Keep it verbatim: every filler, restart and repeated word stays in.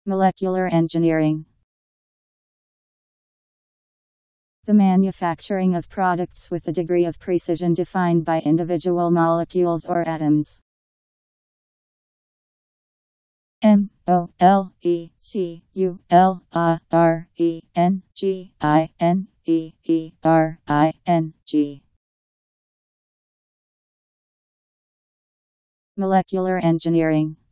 Molecular engineering. The manufacturing of products with a degree of precision defined by individual molecules or atoms. M O L E C U L A R E N G I N E E R I N G. Molecular engineering.